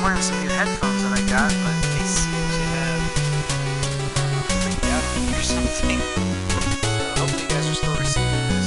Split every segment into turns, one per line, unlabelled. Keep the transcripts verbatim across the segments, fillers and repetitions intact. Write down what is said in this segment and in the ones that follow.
wearing some new headphones that I got, but they seem to have freaked out on me or something. So hopefully you guys are still receiving this.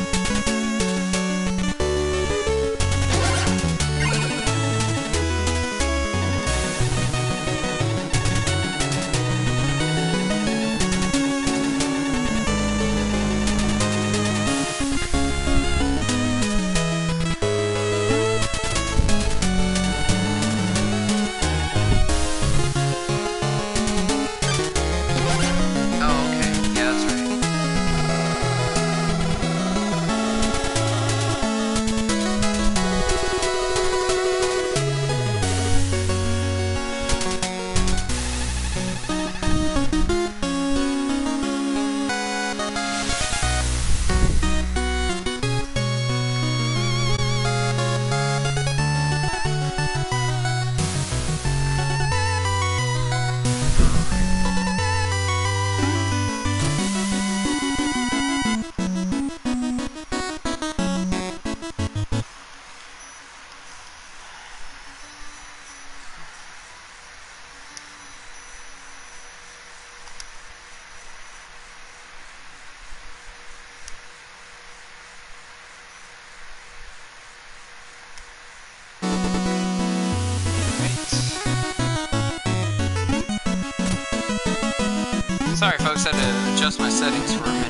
Sorry folks, I had to adjust my settings for a minute.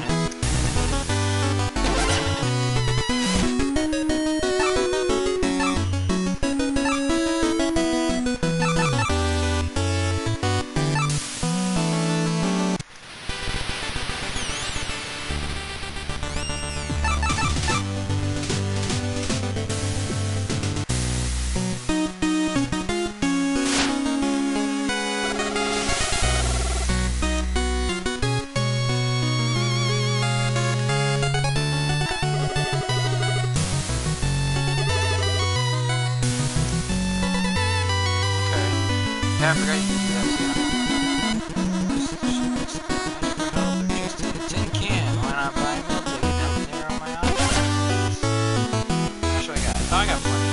Yeah, I forgot you could do that too. Just, just, just in a tin can. Why not buy a milk ticket? Now there on my options. How much do I got? Oh, I got plenty.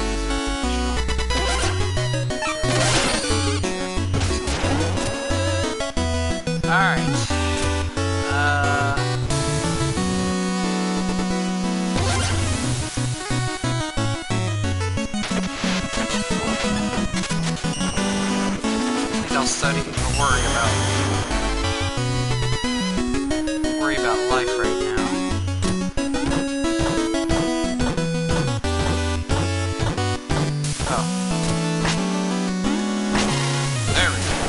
Alright. Uh... I'll study or worry about worry about life right now. Oh. There we go.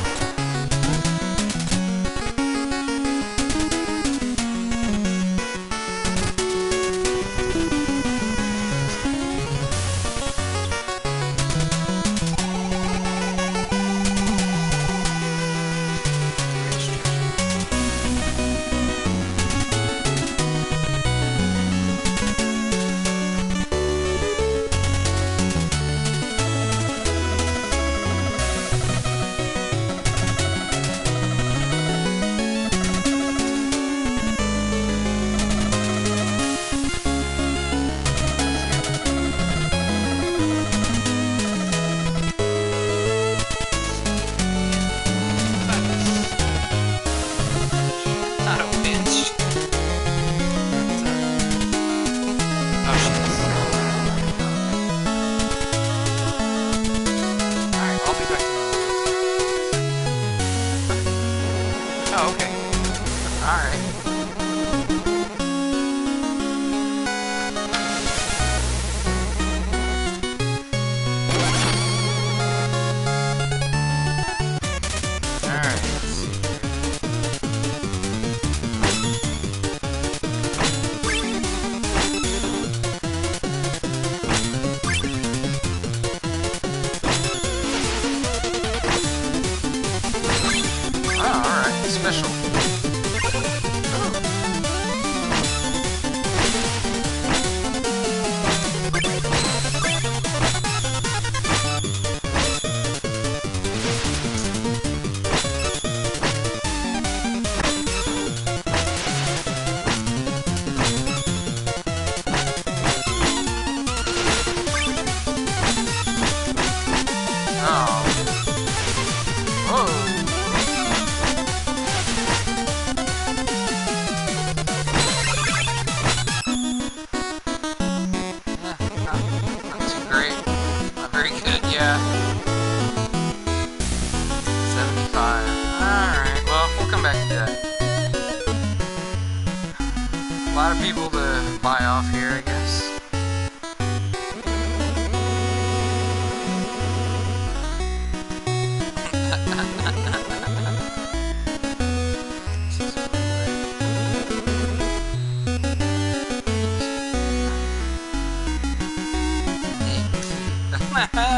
Oh, okay. Alright.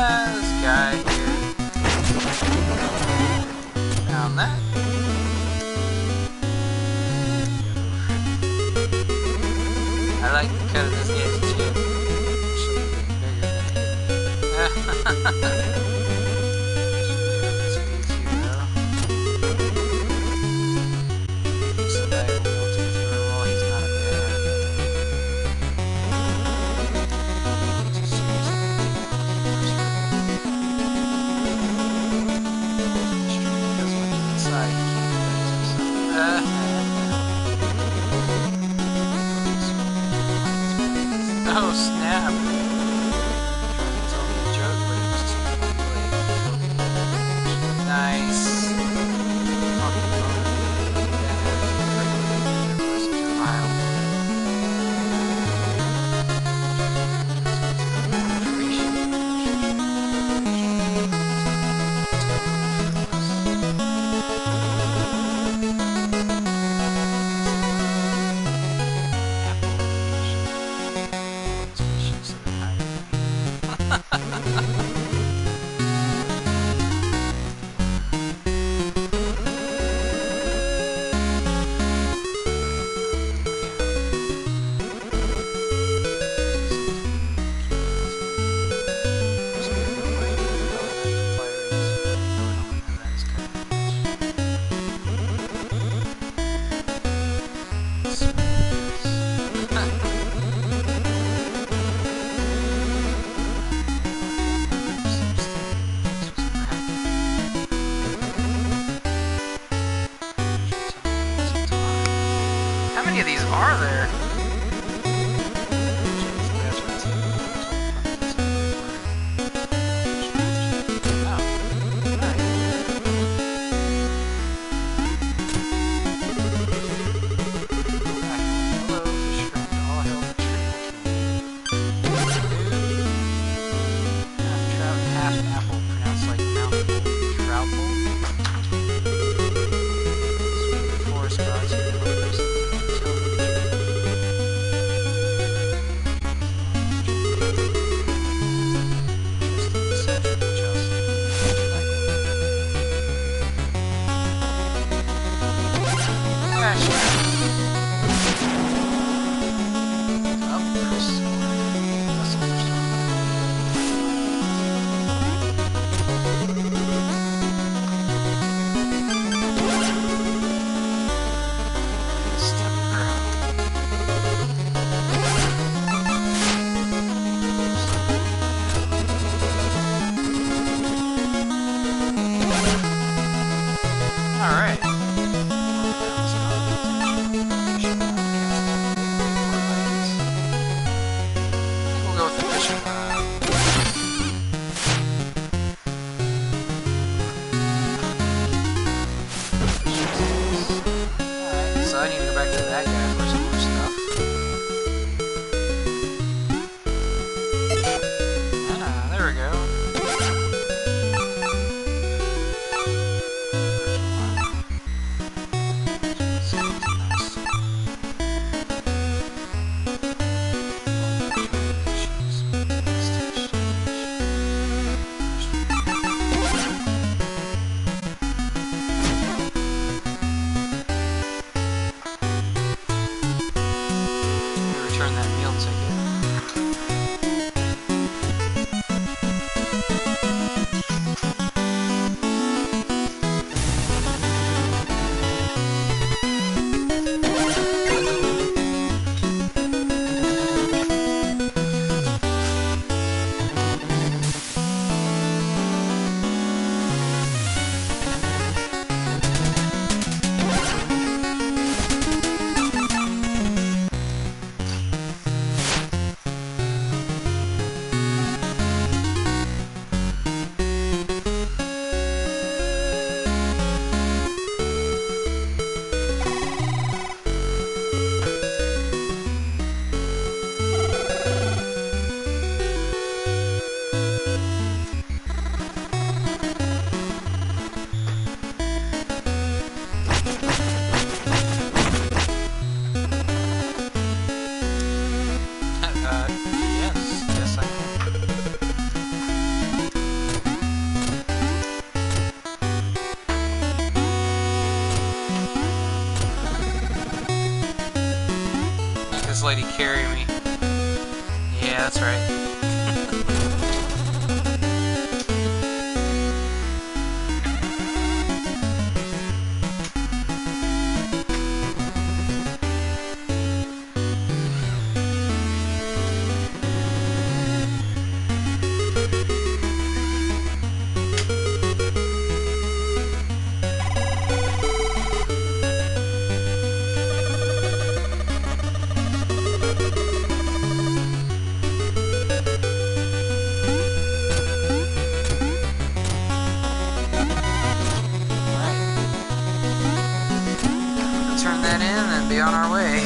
this guy here. Found that. I like the cut of this guy's chip. Actually, bigger than it. Oh snap! Trying to tell me a joke, but it was too late. Nice. Fucking fun. There was a mile. How many of these are there? this lady carry me. Yeah, that's right. Turn that in and be on our way.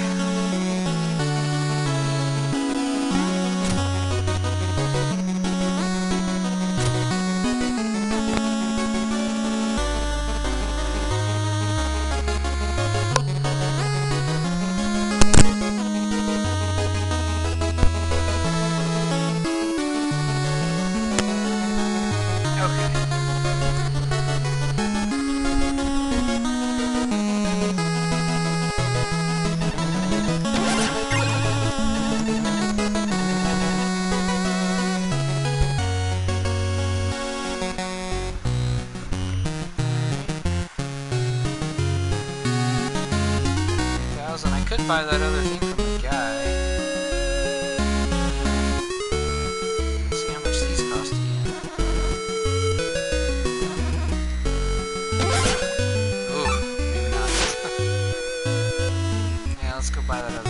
And I could buy that other thing from the guy. Let's see how much these cost again. Ooh, maybe not. Yeah, let's go buy that other thing.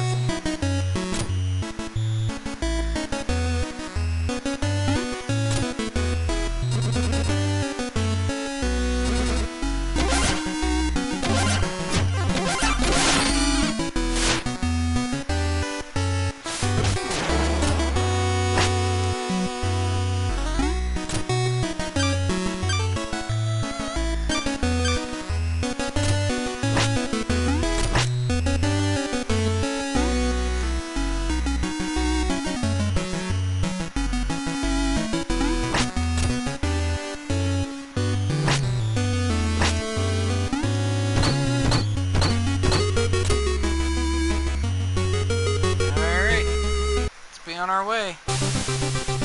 On our way.